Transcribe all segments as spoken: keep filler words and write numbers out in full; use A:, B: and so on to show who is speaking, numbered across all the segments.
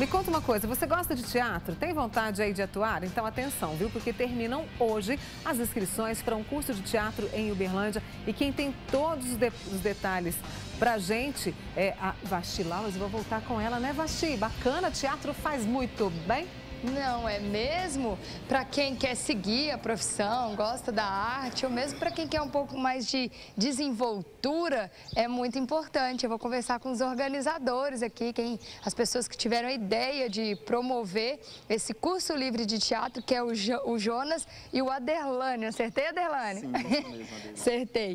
A: Me conta uma coisa, você gosta de teatro? Tem vontade aí de atuar? Então atenção, viu? Porque terminam hoje as inscrições para um curso de teatro em Uberlândia. E quem tem todos os, de os detalhes pra gente é a Vasti Lauras. Vou voltar com ela, né, Vasti? Bacana, teatro faz muito bem.
B: Não é mesmo? Para quem quer seguir a profissão, gosta da arte, ou mesmo para quem quer um pouco mais de desenvoltura, é muito importante. Eu vou conversar com os organizadores aqui, quem, as pessoas que tiveram a ideia de promover esse curso livre de teatro, que é o, jo, o Jonas e o Aderlane. Acertei, Aderlane?
C: Sim, isso mesmo, Aderlane.
B: Acertei.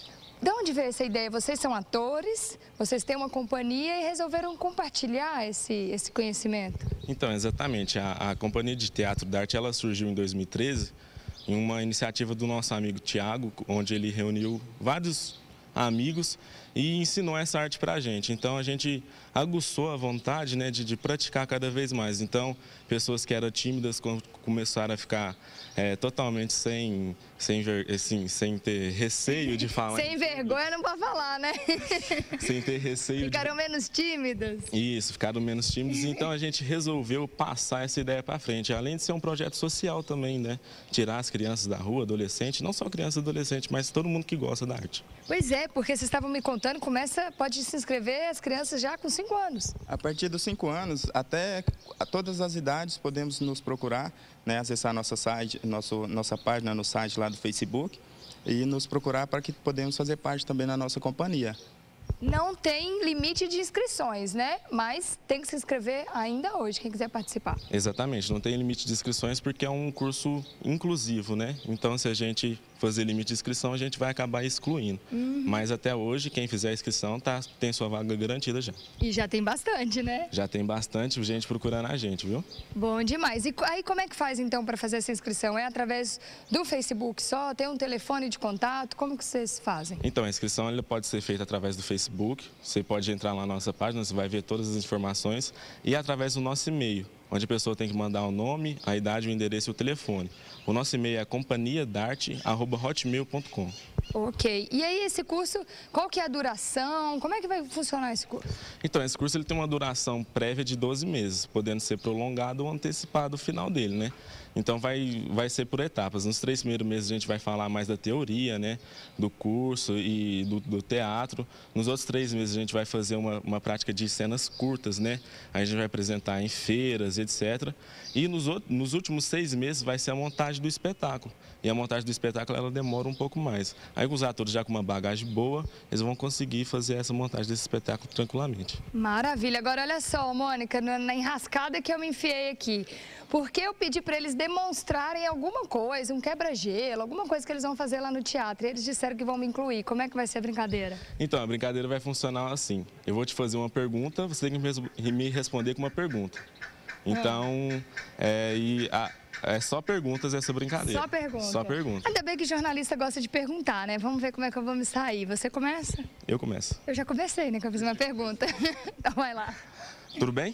B: De onde veio essa ideia? Vocês são atores, vocês têm uma companhia e resolveram compartilhar esse, esse conhecimento?
C: Então, exatamente. A, a Companhia de Teatro da Arte, ela surgiu em dois mil e treze, em uma iniciativa do nosso amigo Tiago, onde ele reuniu vários amigos e ensinou essa arte para a gente. Então, a gente aguçou a vontade, né, de, de praticar cada vez mais. Então, pessoas que eram tímidas começaram a ficar é, totalmente sem, sem, assim, sem ter receio de falar.
B: Sem vergonha não pode falar, né?
C: Sem ter receio.
B: Ficaram
C: de...
B: menos tímidas.
C: Isso, ficaram menos tímidos. Então, a gente resolveu passar essa ideia para frente. Além de ser um projeto social também, né? Tirar as crianças da rua, adolescentes, não só crianças e adolescentes, mas todo mundo que gosta da arte.
B: Pois é, porque vocês estavam me contando, começa, pode se inscrever as crianças já com cinco anos.
D: A partir dos cinco anos, até a todas as idades, podemos nos procurar, né, acessar nossa, site, nosso, nossa página no site lá do Facebook e nos procurar para que podemos fazer parte também da nossa companhia.
B: Não tem limite de inscrições, né? Mas tem que se inscrever ainda hoje, quem quiser participar.
C: Exatamente, não tem limite de inscrições porque é um curso inclusivo, né? Então, se a gente fazer limite de inscrição, a gente vai acabar excluindo. Uhum. Mas até hoje, quem fizer a inscrição tá, tem sua vaga garantida já.
B: E já tem bastante, né?
C: Já tem bastante gente procurando a gente, viu?
B: Bom demais. E aí como é que faz então para fazer essa inscrição? É através do Facebook só? Tem um telefone de contato? Como que vocês fazem?
C: Então, a inscrição ela pode ser feita através do Facebook. Você pode entrar lá na nossa página, você vai ver todas as informações. E através do nosso e-mail, onde a pessoa tem que mandar o nome, a idade, o endereço e o telefone. O nosso e-mail é companhia darte arroba hotmail ponto com.
B: Ok. E aí esse curso, qual que é a duração? Como é que vai funcionar esse curso?
C: Então, esse curso ele tem uma duração prévia de doze meses, podendo ser prolongado ou antecipado o final dele, né? Então, vai, vai ser por etapas. Nos três primeiros meses a gente vai falar mais da teoria, né? Do curso e do, do teatro. Nos outros três meses a gente vai fazer uma, uma prática de cenas curtas, né? A gente vai apresentar em feiras, etcétera. E nos, nos últimos seis meses vai ser a montagem do espetáculo. E a montagem do espetáculo ela demora um pouco mais. Aí os atores já com uma bagagem boa, eles vão conseguir fazer essa montagem desse espetáculo tranquilamente.
B: Maravilha. Agora olha só, Mônica, na enrascada que eu me enfiei aqui. Porque eu pedi para eles demonstrarem alguma coisa, um quebra-gelo, alguma coisa que eles vão fazer lá no teatro. E eles disseram que vão me incluir. Como é que vai ser a brincadeira?
C: Então, a brincadeira vai funcionar assim. Eu vou te fazer uma pergunta, você tem que me responder com uma pergunta. Então, é, e a, é só perguntas essa brincadeira.
B: Só pergunta.
C: Só pergunta.
B: Ainda bem que jornalista gosta de perguntar, né? Vamos ver como é que eu vou me sair. Você começa?
C: Eu começo.
B: Eu já comecei, né? Que eu fiz uma pergunta. Então vai lá.
C: Tudo bem?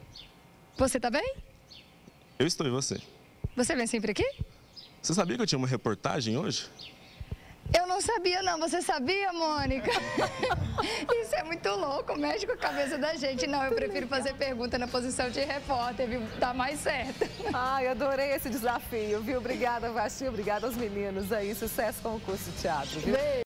B: Você tá bem?
C: Eu estou, e você?
B: Você vem sempre aqui?
C: Você sabia que eu tinha uma reportagem hoje?
B: Eu não sabia, não. Você sabia, Mônica? Isso é muito louco, mexe com a cabeça da gente. Não, eu prefiro fazer pergunta na posição de repórter, viu? Dá mais certo.
A: Ai, adorei esse desafio, viu? Obrigada, Vasti. Obrigada aos meninos aí. Sucesso com o curso de teatro, viu?
B: Beijo.